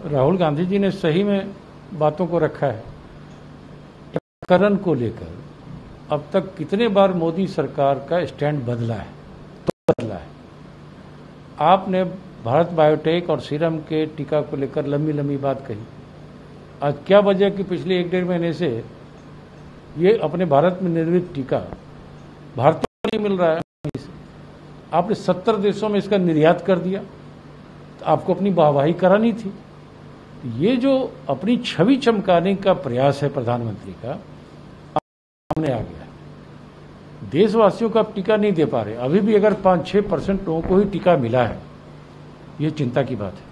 राहुल गांधी जी ने सही में बातों को रखा है। टीकाकरण को लेकर अब तक कितने बार मोदी सरकार का स्टैंड बदला है, तो बदला है। आपने भारत बायोटेक और सीरम के टीका को लेकर लंबी लंबी बात कही। आज क्या वजह कि पिछले 1-1.5 महीने से ये अपने भारत में निर्मित टीका भारतीय को नहीं मिल रहा है। आपने 70 देशों में इसका निर्यात कर दिया, तो आपको अपनी वाहवाही करानी थी। ये जो अपनी छवि चमकाने का प्रयास है प्रधानमंत्री का, सामने आ गया। देशवासियों को आप टीका नहीं दे पा रहे। अभी भी अगर 5-6% लोगों को ही टीका मिला है, ये चिंता की बात है।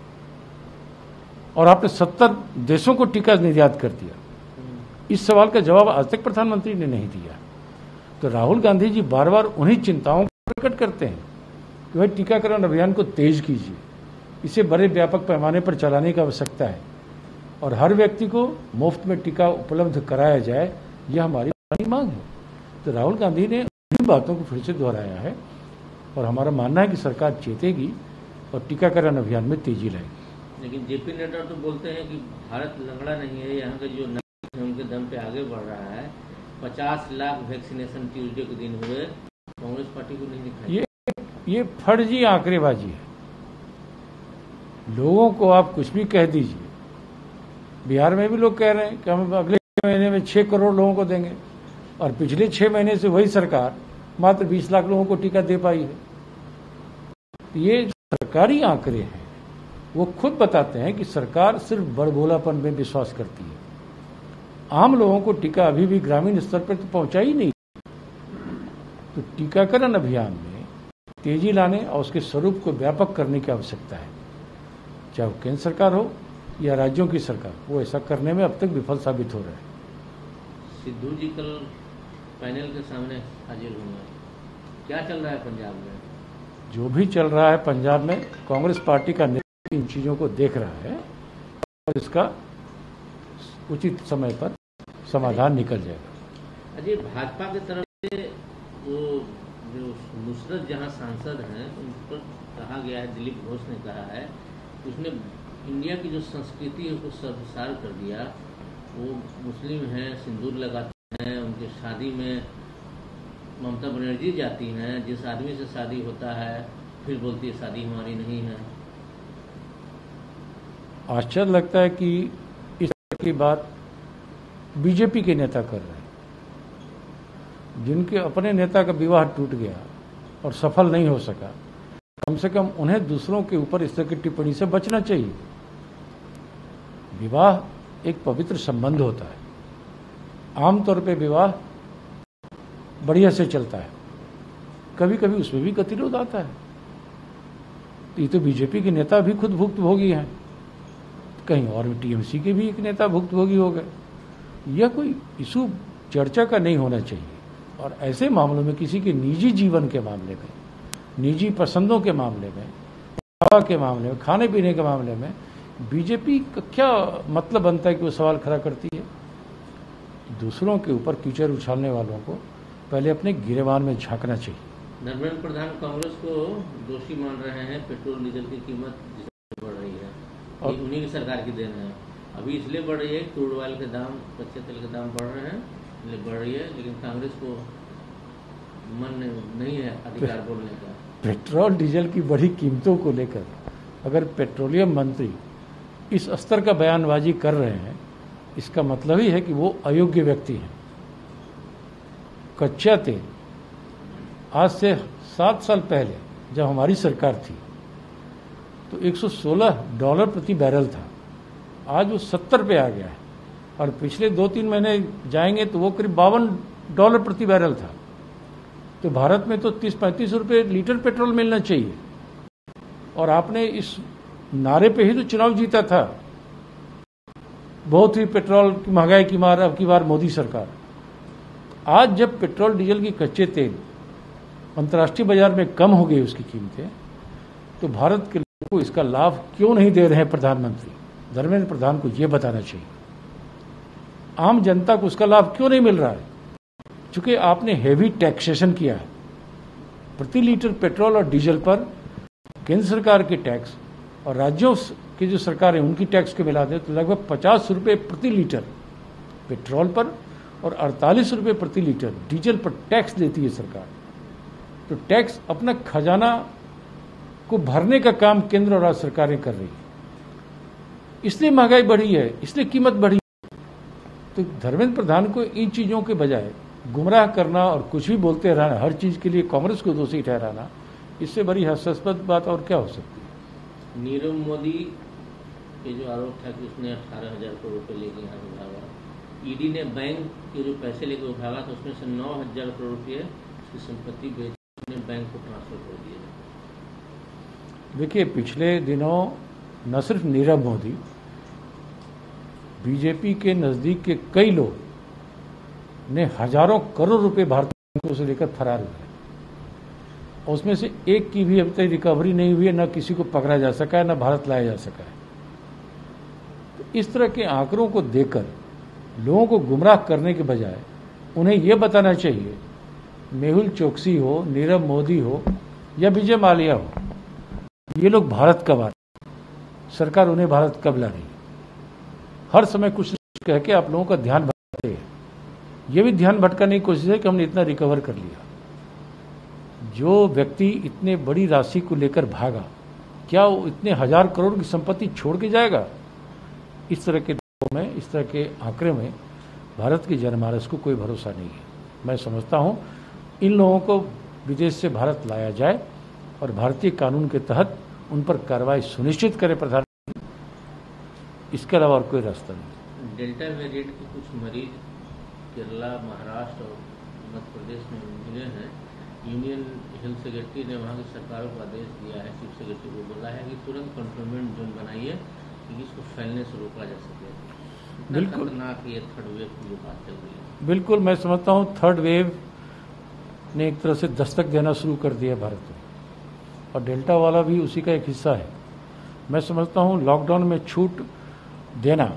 और आपने 70 देशों को टीका निर्यात कर दिया। इस सवाल का जवाब आज तक प्रधानमंत्री ने नहीं दिया। तो राहुल गांधी जी बार बार उन्हीं चिंताओं को प्रकट करते हैं कि भाई टीकाकरण अभियान को तेज कीजिए, इसे बड़े व्यापक पैमाने पर चलाने की आवश्यकता है और हर व्यक्ति को मुफ्त में टीका उपलब्ध कराया जाए, यह हमारी पुरानी मांग है। तो राहुल गांधी ने उन्हीं बातों को फिर से दोहराया है और हमारा मानना है कि सरकार चेतेगी और टीकाकरण अभियान में तेजी लाएगी। लेकिन जेपी नड्डा तो बोलते हैं कि भारत लंगड़ा नहीं है, यहाँ के जो नागरिक हैं उनके दम पे आगे बढ़ रहा है। 50 लाख वैक्सीनेशन ट्यूसडे के दिन हुए, कांग्रेस पार्टी को नहीं दिखाई। ये फर्जी आंकड़ेबाजी है। लोगों को आप कुछ भी कह दीजिए। बिहार में भी लोग कह रहे हैं कि हम अगले महीने में 6 करोड़ लोगों को देंगे और पिछले 6 महीने से वही सरकार मात्र 20 लाख लोगों को टीका दे पाई है। ये सरकारी आंकड़े हैं, वो खुद बताते हैं कि सरकार सिर्फ बड़बोलापन में विश्वास करती है। आम लोगों को टीका अभी भी ग्रामीण स्तर पर तो पहुंचा ही नहीं। तो टीकाकरण अभियान में तेजी लाने और उसके स्वरूप को व्यापक करने की आवश्यकता है। चाहे वो केंद्र सरकार हो या राज्यों की सरकार, वो ऐसा करने में अब तक विफल साबित हो रहा है। सिद्धू जी कल पैनल के सामने हाजिर हुए। क्या चल रहा है पंजाब में? जो भी चल रहा है पंजाब में, कांग्रेस पार्टी का नेता इन चीजों को देख रहा है और इसका उचित समय पर समाधान निकल जाएगा। अजय, भाजपा की तरफ से वो जो नुसरत जहां सांसद हैं उन पर कहा गया है, दिलीप घोष ने कहा है, उसने इंडिया की जो संस्कृति है उसको सर्वसार कर दिया। वो मुस्लिम हैं, सिंदूर लगाते हैं, उनके शादी में ममता बनर्जी जाती हैं, जिस आदमी से शादी होता है फिर बोलती है शादी हमारी नहीं है। आश्चर्य लगता है कि इस तरह की बात बीजेपी के नेता कर रहे हैं, जिनके अपने नेता का विवाह टूट गया और सफल नहीं हो सका। कम से कम उन्हें दूसरों के ऊपर इस तरह की टिप्पणी से बचना चाहिए। विवाह एक पवित्र संबंध होता है। आमतौर पे विवाह बढ़िया से चलता है, कभी कभी उसमें भी गतिरोध आता है। तो ये तो बीजेपी के नेता भी खुद भुक्तभोगी हैं, कहीं और टीएमसी के भी एक नेता भुक्तभोगी हो गए। यह कोई इशू चर्चा का नहीं होना चाहिए। और ऐसे मामलों में, किसी के निजी जीवन के मामले में, निजी पसंदों के मामले में, हवा के मामले में, खाने पीने के मामले में बीजेपी का क्या मतलब बनता है कि वो सवाल खड़ा करती है? दूसरों के ऊपर कीचड़ उछालने वालों को पहले अपने गिरेबान में झांकना चाहिए। धर्मेंद्र प्रधान कांग्रेस को दोषी मान रहे हैं, पेट्रोल डीजल की कीमत बढ़ रही है और उन्हीं की सरकार की देन है। अभी इसलिए बढ़ रही है, क्रूड ऑयल के दाम, कच्चे तेल के दाम बढ़ रहे हैं, इसलिए बढ़ रही है। लेकिन कांग्रेस को मन नहीं है अधिकार बोलने का। पेट्रोल डीजल की बढ़ी कीमतों को लेकर अगर पेट्रोलियम मंत्री इस स्तर का बयानबाजी कर रहे हैं, इसका मतलब ही है कि वो अयोग्य व्यक्ति हैं। कच्चा तेल आज से 7 साल पहले जब हमारी सरकार थी तो $116 प्रति बैरल था, आज वो 70 पे आ गया है और पिछले 2-3 महीने जाएंगे तो वो करीब $52 प्रति बैरल था। तो भारत में तो 30-35 रुपये लीटर पेट्रोल मिलना चाहिए और आपने इस नारे पे ही तो चुनाव जीता था। बहुत ही पेट्रोल की महंगाई की मार, अब की बार मोदी सरकार। आज जब पेट्रोल डीजल की कच्चे तेल अंतर्राष्ट्रीय बाजार में कम हो गई उसकी कीमतें, तो भारत के लोगों को इसका लाभ क्यों नहीं दे रहे हैं प्रधानमंत्री? धर्मेंद्र प्रधान को यह बताना चाहिए। आम जनता को उसका लाभ क्यों नहीं मिल रहा है? चूंकि आपने हेवी टैक्सेशन किया है। प्रति लीटर पेट्रोल और डीजल पर केंद्र सरकार के टैक्स और राज्यों की जो सरकार है उनकी टैक्स को मिला दें तो लगभग 50 रुपये प्रति लीटर पेट्रोल पर और 48 रुपये प्रति लीटर डीजल पर टैक्स देती है सरकार। तो टैक्स अपना खजाना को भरने का काम केंद्र और राज्य सरकारें कर रही है, इसलिए महंगाई बढ़ी है, इसलिए कीमत बढ़ी है। तो धर्मेंद्र प्रधान को इन चीजों के बजाय गुमराह करना और कुछ भी बोलते रहना, हर चीज के लिए कांग्रेस को दोषी ठहराना, इससे बड़ी हास्यास्पद बात और क्या हो सकती है। नीरव मोदी के जो आरोप था कि उसने 18,000 करोड़ रुपए लेके यहाँ उठाया, ईडी ने बैंक के जो पैसे लेके उठाया था उसमें से 9,000 करोड़ रुपये उसकी संपत्ति बेच बैंक को ट्रांसफर कर दिए। देखिए, पिछले दिनों न सिर्फ नीरव मोदी, बीजेपी के नजदीक के कई लोग ने हजारों करोड़ रुपए भारतीय बैंकों से लेकर फरार हुए, उसमें से एक की भी अभी तक रिकवरी नहीं हुई है, न किसी को पकड़ा जा सका है, न भारत लाया जा सका है। तो इस तरह के आंकड़ों को देकर लोगों को गुमराह करने के बजाय उन्हें यह बताना चाहिए, मेहुल चोकसी हो, नीरव मोदी हो या विजय माल्या हो, ये लोग भारत कब आ रहे, सरकार उन्हें भारत कब ला रही है। हर समय कुछ कह के आप लोगों का ध्यान भटकाते हैं। ये भी ध्यान भटकाने की कोशिश है कि हमने इतना रिकवर कर लिया। जो व्यक्ति इतने बड़ी राशि को लेकर भागा, क्या वो इतने 1000 करोड़ की संपत्ति छोड़ के जाएगा? इस तरह के में, इस तरह के आंकड़े में भारत की जनमानस को कोई भरोसा नहीं है। मैं समझता हूं इन लोगों को विदेश से भारत लाया जाए और भारतीय कानून के तहत उन पर कार्रवाई सुनिश्चित करे प्रधानमंत्री, इसके अलावा और कोई रास्ता नहीं। डेल्टा वेरिएंट के कुछ मरीज केरला, महाराष्ट्र और मध्य प्रदेश में मिले हैं। यूनियन हेल्थ सेक्रेटरी ने वहाँ की सरकारों को आदेश दिया है, चीफ सेक्रेटरी को बोला है कि तुरंत कंटेनमेंट जोन बनाइए कि इसको फैलने से रोका जा सके। बिल्कुल खतरनाक ये थर्ड वेव की बात चल रही है। बिल्कुल, मैं समझता हूँ थर्ड वेव ने एक तरह से दस्तक देना शुरू कर दिया भारत में, और डेल्टा वाला भी उसी का एक हिस्सा है। मैं समझता हूँ लॉकडाउन में छूट देना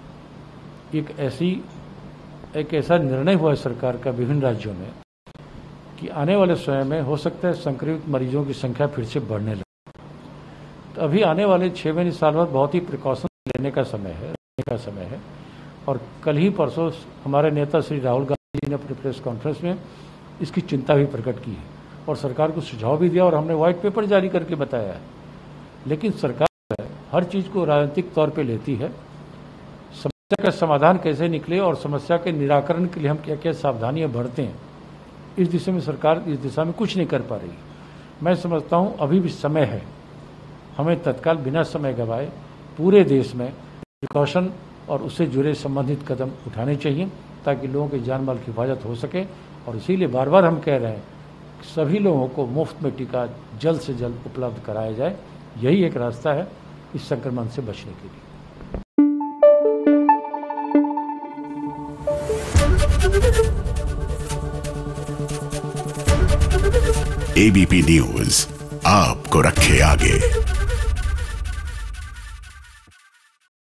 एक ऐसा निर्णय हुआ है सरकार का विभिन्न राज्यों में कि आने वाले समय में हो सकता है संक्रमित मरीजों की संख्या फिर से बढ़ने लगे। तो अभी आने वाले 6 महीने साल बाद बहुत ही प्रिकॉशन लेने का समय है। और कल ही परसों हमारे नेता श्री राहुल गांधी जी ने अपने प्रेस कॉन्फ्रेंस में इसकी चिंता भी प्रकट की है और सरकार को सुझाव भी दिया और हमने व्हाइट पेपर जारी करके बताया है। लेकिन सरकार हर चीज को राजनीतिक तौर पे लेती है। समस्या का समाधान कैसे निकले और समस्या के निराकरण के लिए हम क्या क्या सावधानियां बरतें, इस दिशा में सरकार इस दिशा में कुछ नहीं कर पा रही। मैं समझता हूं अभी भी समय है, हमें तत्काल बिना समय गवाए पूरे देश में प्रिकॉशन और उससे जुड़े संबंधित कदम उठाने चाहिए ताकि लोगों के जान माल की हिफाजत हो सके। और इसीलिए बार बार हम कह रहे हैं कि सभी लोगों को मुफ्त में टीका जल्द से जल्द उपलब्ध कराया जाए। यही एक रास्ता है इस संक्रमण से बचने के लिए। एबीपी न्यूज आपको रखे आगे।